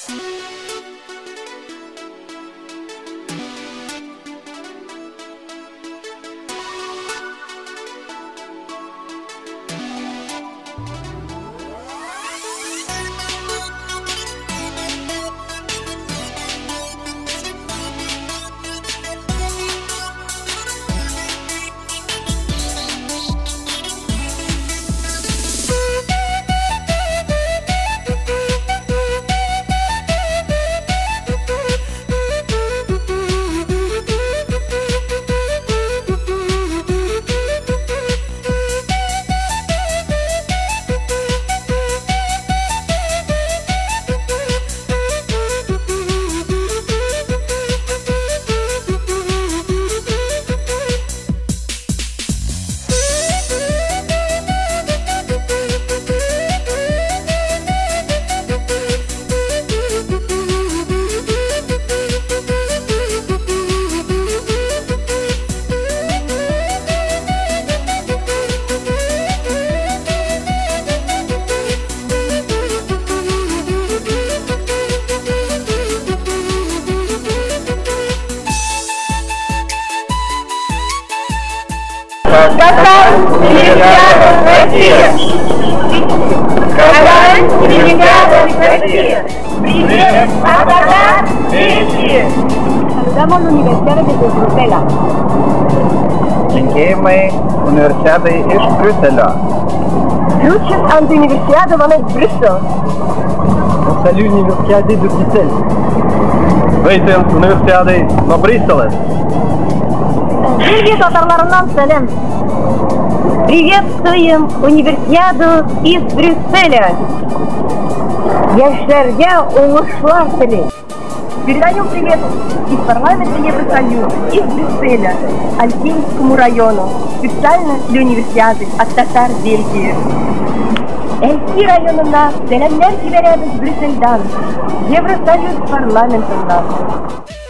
Какая Олимпиада Россия! Какая Олимпиада Россия! Привет, Агата, Россия! Saludamos la Universidad de Bruselas. Încheie-mai Universitatea ești Bruxelles. Ключик от Универсиады van uit Brussel. Salut Universitatea de Bruxelles. Weiten Universitatea de Bruxelles. Привет, татарларından selam. Приветствуем Универсиаду из Брюсселя. Яшьләргә уңышлар телим. Передаем привет из парламента Евросоюза, из Брюсселя, Альпинскому району, специально для Универсиады от татар Бельгии. Эльки районына selamlar җибәрәбез Брюссельдән, Евросоюз парламентыннан.